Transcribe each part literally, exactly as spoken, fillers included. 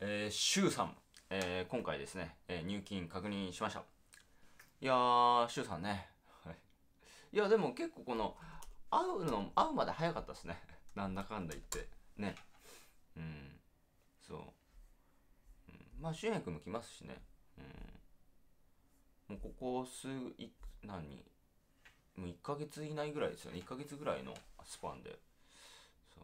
えー、シュウさん、えー今回ですね、えー入金確認しました。いやー、シュウさんね。はい。いや、でも結構この、会うの、会うまで早かったですね。なんだかんだ言って。ね。うん、そう。うん、まあ、シュウヘイ君も来ますしね。うん。もうここ数、い、何もういっかげつ以内ぐらいですよね。いっかげつぐらいのスパンで。そう。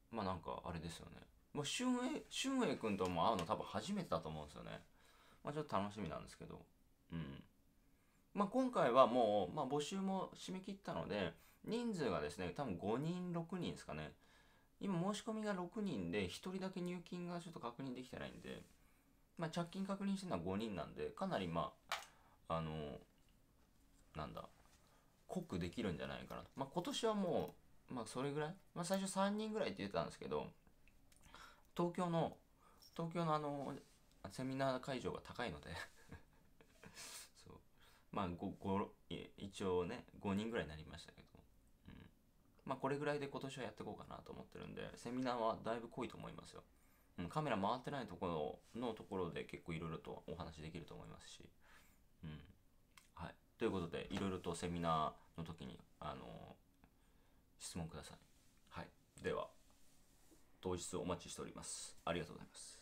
まあなんか、あれですよね。もう、シュウヘイ、シュウヘイ君とも会うの多分初めてだと思うんですよね。まあちょっと楽しみなんですけど。うん。まあ、今回はもう、まあ、募集も締め切ったので、人数がですね、多分ごにん、ろくにんですかね。今申し込みがろくにんで、ひとりだけ入金がちょっと確認できてないんで、まあ、着金確認してるのはごにんなんで、かなりまあ、あの、なんだ、濃くできるんじゃないかなと。まあ、今年はもう、まあ、それぐらい、まあ、最初さんにんぐらいって言ってたんですけど、東京の、東京のあの、セミナー会場が高いのでそう。まあ、ご、ご、一応ね、ごにんぐらいになりましたけど、うん。まあ、これぐらいで今年はやっていこうかなと思ってるんで、セミナーはだいぶ濃いと思いますよ。うん、カメラ回ってないところのところで結構いろいろとお話できると思いますし、うん。はい。ということで、いろいろとセミナーの時に、あの質問ください。はい。では、当日お待ちしております。ありがとうございます。